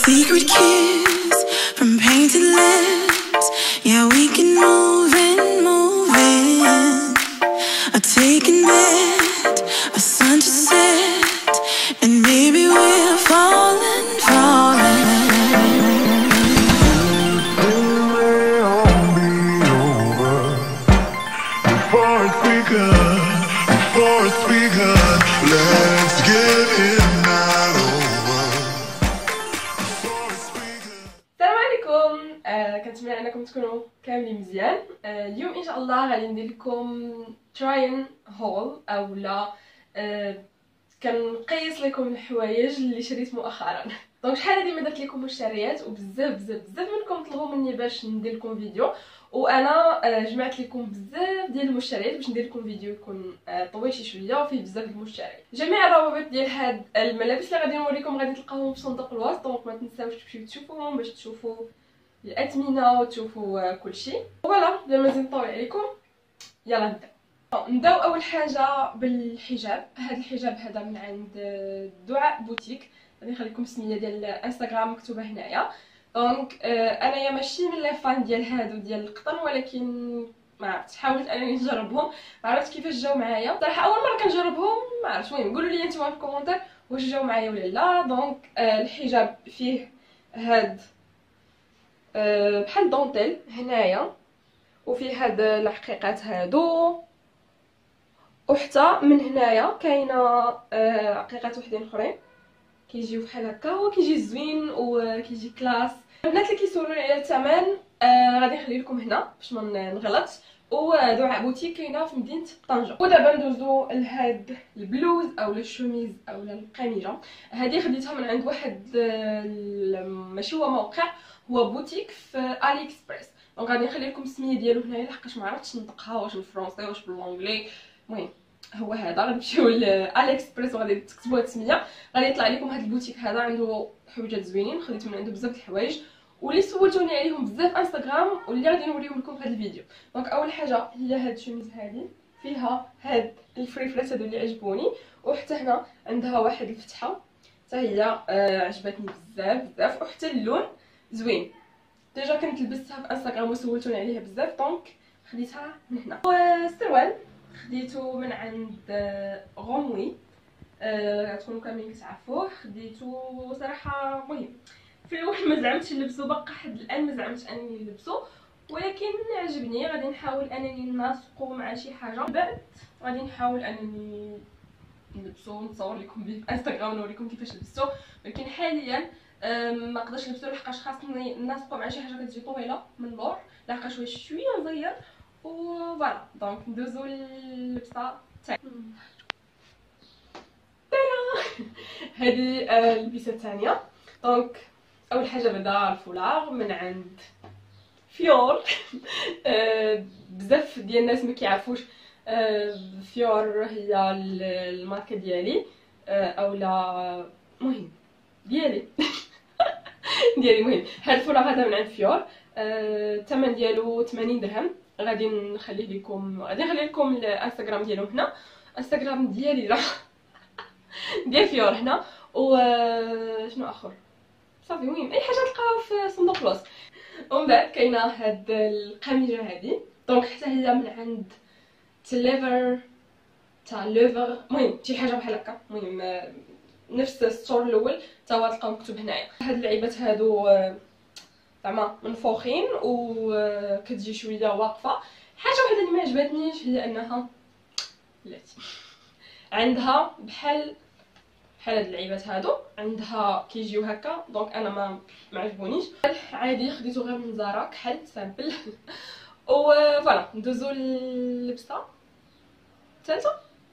secret kiss from painted lips. Yeah, we can move in, a taken bed, a sun to set, and maybe we're falling. Let's get it now over. السلام عليكم. كنتمنى انكم تكونوا كاملين مزيان. اليوم ان شاء الله غادي ندير لكم تراين هول اولا كنقيس لكم الحوايج اللي شريت مؤخرا. دونك شحال هادي ما درت لكم مشتريات وبزاف منكم طلبوا مني باش ندير لكم فيديو، وانا جمعت لكم بزاف ديال المشتريات باش ندير لكم فيديو يكون طويل شي شويه وفيه بزاف د المشتريات. جميع الروابط ديال هاد الملابس اللي غادي نوريكم غادي تلقاوهم في صندوق الوصف، دونك ما تنساوش تمشيو تشوفوهم باش تشوفوا الاثمنه وتشوفوا كلشي. فوالا بلا ما نزيد نطول عليكم يلا نبداو. اول حاجه بالحجاب. هذا الحجاب هذا من عند دعاء بوتيك، غادي نخلي لكم السميه ديال انستغرام مكتوبه هنايا. دونك انايا ماشي من لي فان ديال هادو ديال القطن، ولكن ما عرفتش حاولت انني نجربهم، ما عرفتش كيفاش جاو معايا صراحه. اول مره كنجربهم ما عرفتش، المهم قولوا لي نتوما في الكومونتير واش جاو معايا ولا لا. دونك الحجاب فيه هاد بحال دونتيل هنايا، وفيه هاد العقيقات هادو، وحتى من هنايا كاينه عقيقات وحدين اخرين كيجيو بحال هكا، هو كيجي زوين وكيجي كلاس. البنات اللي كيسولوني على الثمن غادي نخلي لكم هنا باش ما نغلطش. ودعاء بوتيك كاينه في مدينه طنجه. ودابا ندوزو لهاد البلوز او الشوميز او القميجه. هذه خديتها من عند واحد ماشي هو موقع، هو بوتيك في الي اكسبريس. دونك غادي نخلي لكم السميه ديالو هنايا لحقاش ما عرفتش نطقها واش بالفرنسي واش بالانجلي. المهم هو هذا، غنمشيو لالي اكسبريس وغادي تكتبوا هاد السميه، غادي يطلع لكم هاد البوتيك هذا. عنده حويجات زوينين، خديت من عنده بزاف د الحوايج واللي سولتوني عليهم بزاف انستغرام واللي غادي نوريهم لكم في هذا الفيديو. دونك اول حاجه هي هاد الشوميز هذه، فيها هاد الفريفلات هادو اللي عجبوني، وحتى هنا عندها واحد الفتحه حتى هي عجبتني بزاف، وحتى اللون زوين. ديجا كنت لبستها في انستغرام وسولتوني عليها بزاف، دونك خديتها من هنا. والسروال خديته من عند غوموي، غتكونوا كاملين كتعرفوه. خديته صراحه مهم في الاول ما زعمتش نلبسو، باقا حد الان ما زعمتش انني نلبسو، ولكن عجبني. غادي نحاول انني نناسقو مع شي حاجه بعد، غادي نحاول انني نلبسو نصور لكم به في انستغرام ونوريكم كيفاش لبستو. ولكن حاليا ما نقدرش نلبسو لحقاش خاصني نناسقو مع شي حاجه كتجي طويله من اللور، لحقاش شويه مزير. وفوالا دونك ندوزو للبسه تاعي. هذه اللبسه الثانيه. دونك اول حاجه بعدا الفولار من عند فيور. بزاف ديال الناس ما كيعرفوش فيور هي الماركه ديالي اولا مهم ديالي ديالي. مهم هذا الفولار هذا من عند فيور، الثمن ديالو 80 درهم. غادي نخلي لكم الانستغرام ديالو هنا، انستغرام ديالي لا ديال فيور هنا. وشنو اخر صافي، المهم اي حاجه تلقاوها في صندوق الوصف. ومن بعد كاينه هاد القميجه هذه، دونك حتى هي من عند تليفر تاع لوفر، المهم شي حاجه بحال هكا. المهم نفس السطور الاول تا هو تلقاو مكتوب هنايا. هاد اللعيبات هادو زعما منفوخين وكتجي شويه واقفه. حاجه وحده اللي ما عجبتنيش هي انها بلاتي عندها بحال هاد اللعيبات هادو عندها كيجيو هكا، دونك انا ما عجبونيش. عادي خديته غير من زارا كحل سامبل. وفوالا ندوزو للبسه الثالثه.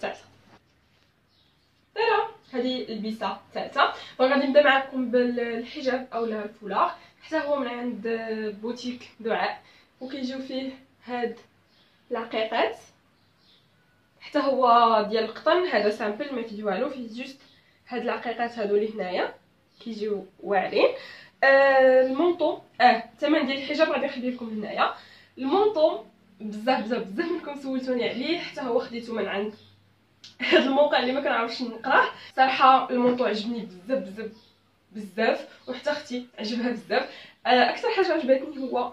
هذه البسه الثالثه. وغادي نبدا معكم بالحجاب اولا الفولار. حتى هو من عند بوتيك دعاء، وكيجيو فيه هاد العقيقات. حتى هو ديال القطن، هذا سامبل ما فيه والو، فيه جوست هاد العقيقات هادو اللي هنايا كيجيو واعرين. المونطون الثمن ديال الحجاب غادي نخلي لكم هنايا. المونطون بزاف منكم سولتوني عليه، حتى هو خديته من عند هاد الموقع اللي ما كنعرفش نقراه صراحه. المونطون عجبني بزاف بزاف، وحتى اختي عجبها بزاف. اكثر حاجه عجبتني هو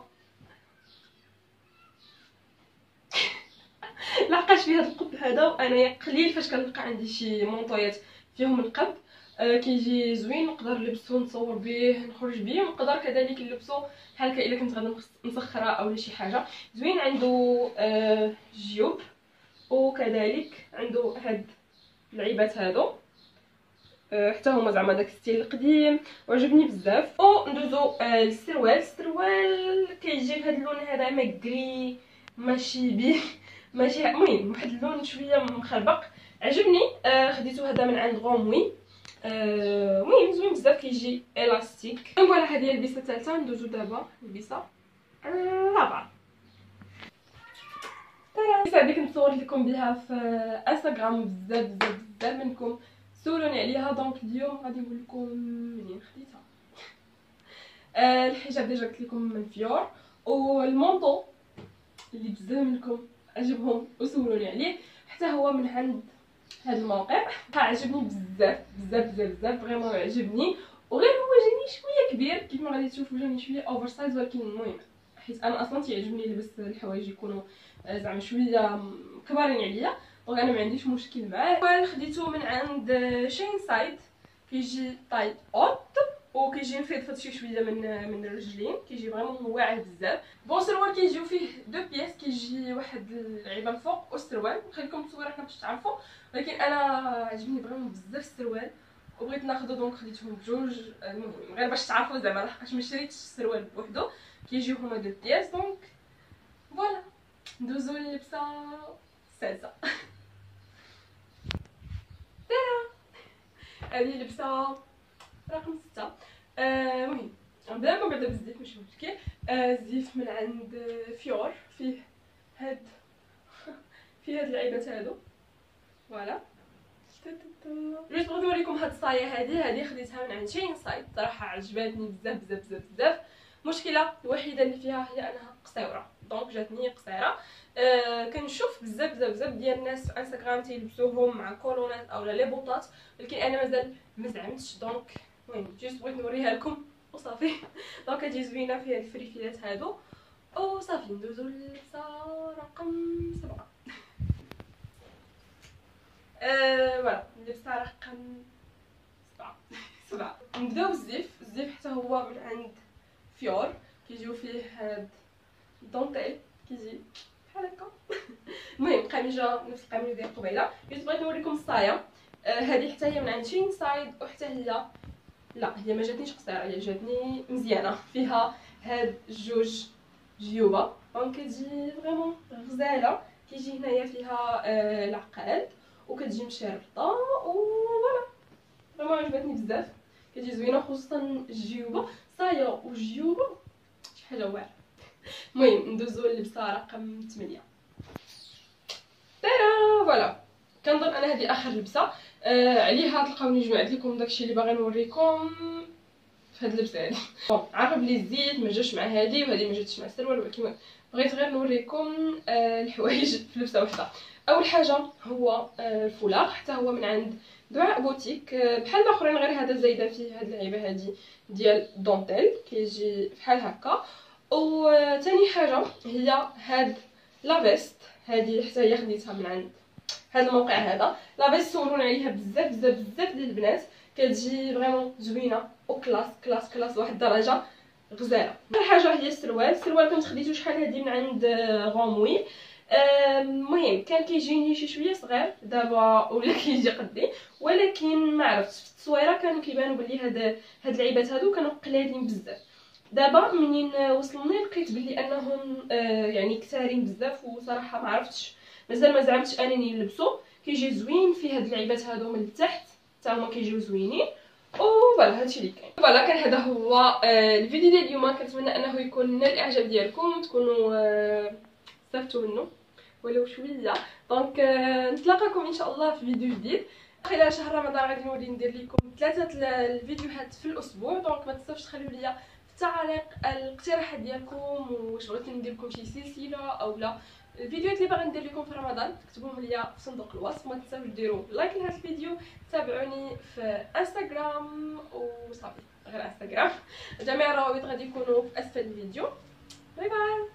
لقيت فيه هذا القب هذا، وانا قليل فاش كنلقى عندي شي مونطويات فيهم القب. كيجي زوين، نقدر نلبسو نصور به نخرج به، ونقدر كذلك نلبسو بحال هكا الا كنت غادا مسخره اولا شي حاجه. زوين، عنده جيوب، وكذلك عنده هاد اللعيبات هادو حتى هما زعما داك الستيل القديم، وعجبني بزاف. ندوزو السروال كيجي بهاد اللون هذا ماكري ماشي بيه ماشي، المهم واحد اللون شويه مخربق، عجبني. خديته هذا من عند غوموي. المهم زوين بزاف، كيجي الاستيك. فوالا هذه هي اللبسه الثالثه. ندوزو دابا اللبسه الرابعه. اللبسه هذيك نصور لكم بها في انستغرام، بزاف بزاف بزاف منكم سولوني عليها، دونك اليوم غادي نقول لكم منين خديتها. الحجاب ديجا قلت لكم من فيور، والمونطو اللي بزاف منكم عجبهم وسولوني عليه حتى هو من عند هذا الموقع. عجبني بزاف بزاف بزاف بزاف، فريمون عجبني. وغير هو جاني شويه كبير كيما غادي تشوفوا، جاني شويه اوفر سايز، ولكن المهم حيت انا اصلا تيعجبني نلبس الحوايج يكونوا زعما شويه كبارين عليا، دونك انا ما عنديش مشكل معاه. خديته من عند شين سايد، كيجي طاي اوت، وكيجي مفضفض شي شويه من الرجلين، كيجي فريمون واعر بزاف. بون السروال كيجيو فيه دو بياس، كيجي واحد اللعيبه الفوق والسروال. نخليكم التصويره هنا باش تعرفوا، ولكن انا عجبني فريمون بزاف السروال وبغيت ناخذو، دونك خديتهم بجوج. المهم غير باش تعرفوا زعما، لحقاش ما شريتش السروال بوحدو، كيجيو هما دو بياس. دونك فوالا ندوزو للبسه السادسه. هذه لبسه رقم 6. المهم نبدا بعدا بالزيف ماشي مشكل. الزيف من عند فيور، فيه هاد اللعيبات هادو. فوالا جيت بغيت نوريكم هاد الصايه هذه خديتها من عند شين سايد، صراحه عجبتني بزاف بزاف بزاف بزاف. المشكله الوحيده اللي فيها هي انها قصيره، دونك جاتني قصيره. كنشوف بزاف بزاف بزاف ديال الناس في انستغرام تيلبسوهم مع كولونات اولا لي بوطات، ولكن انا مازال ما زعمتش. دونك المهم جيت بغيت نوريها لكم وصافي. دونك كتجي زوينه فيها الفريفيلات هادو وصافي. ندوزو للبسه رقم 7. فوالا اللبسه رقم 7. نبداو بالزيف. الزيف حتى هو من عند فيور، كيجيو فيه هاد الدونتيل، كيجي بحال هكا. المهم قميجه نفس القميجه ديال قبيله. جيت بغيت نوريكم الصايه. هذه حتى هي من عند شين سايد، وحتى هي لا هي ما جاتنيش قصيره، هي جاتني مزيانه، فيها هاد جوج جيوبه، دونك كتجي فريمون غزاله. كيجي هنايا فيها العقاد، وكتجي مشرطه، وفوالا فريمون عجبتني بزاف، كتجي زوينه، خصوصا الجيوبه صايه والجيوبه شي حاجه واعره. المهم ندوزو للبسه رقم 8. فوالا كنظن انا هذه اخر لبسه. عليها تلقاوني جمعت لكم داكشي اللي باغي نوريكم في هاد اللبسه هادي. عارفه بلي الزيت ما جاش مع هذه، وهذه ما جاتش مع السروال، ولكن بغيت غير نوريكم الحوايج في لبسه وحده. اول حاجه هو الفولاق، حتى هو من عند دعاء بوتيك، بحال الاخرين غير هذا زايده فيه هاد اللعيبه هادي ديال دونتيل، كيجي بحال هكا. وثاني حاجه هي هاد لافيست، هذه حتى هي خديتها من عند هذا الموقع هذا. لافيست صورون عليها بزاف بزاف بزاف ديال البنات، كتجي فريمون زوينه وكلاس كلاس كلاس لواحد الدرجه غزاله. اخر حاجه هي السروال كنت خديته شحال هذه من عند غوموي. المهم كان كيجيني شي شويه صغير، دابا ولا كيجي قدي، ولكن ما عرفتش في التصويره كانوا كيبانوا بلي هاد اللعيبات هادو كانوا قلالين بزاف. دابا منين وصلوني لقيت بلي انهم يعني كثارين بزاف، وصراحه ما عرفتش مازال ما زعمتش انني نلبسو. كيجي زوين فيه هاد اللعيبات هادو من التحت حتى هما كيجيو زوينين. وفوالا هادشي اللي كاين. فوالا كان هذا هو الفيديو ديال اليوم. كنتمنى انه يكون نال الاعجاب ديالكم، تكونوا استفدتوا منه ولو شويه. دونك نتلاقاكم ان شاء الله في فيديو جديد. خلال شهر رمضان غادي نولي ندير لكم 3 الفيديوهات في الاسبوع، دونك ما تنساوش تخليو ليا في التعاليق الاقتراحات ديالكم، واش بغيتوني ندير لكم شي سلسله اولا الفيديوهات اللي باغي ندير لكم في رمضان تكتبوهم ليا في صندوق الوصف. ما تنساوش ديروا لايك لهذا الفيديو، تابعوني في انستغرام وصافي غير انستغرام. جميع الروابط غادي يكونوا في اسفل الفيديو. باي باي.